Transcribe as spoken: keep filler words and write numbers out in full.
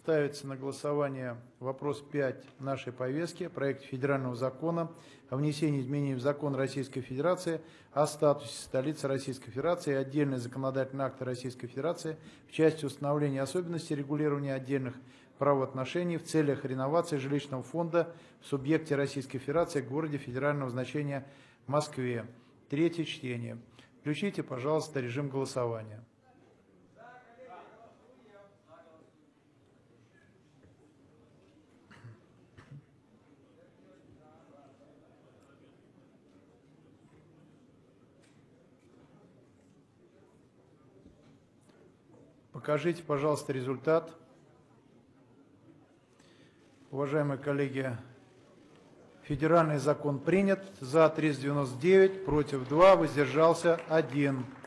Ставится на голосование вопрос пять нашей повестки. Проект федерального закона о внесении изменений в закон Российской Федерации о статусе столицы Российской Федерации и отдельные законодательные акты Российской Федерации в части установления особенностей регулирования отдельных правоотношений в целях реновации жилищного фонда в субъекте Российской Федерации в городе федерального значения Москве. Третье чтение. Включите, пожалуйста, режим голосования. Покажите, пожалуйста, результат. Уважаемые коллеги, федеральный закон принят. За триста девяносто девять, против два, воздержался один.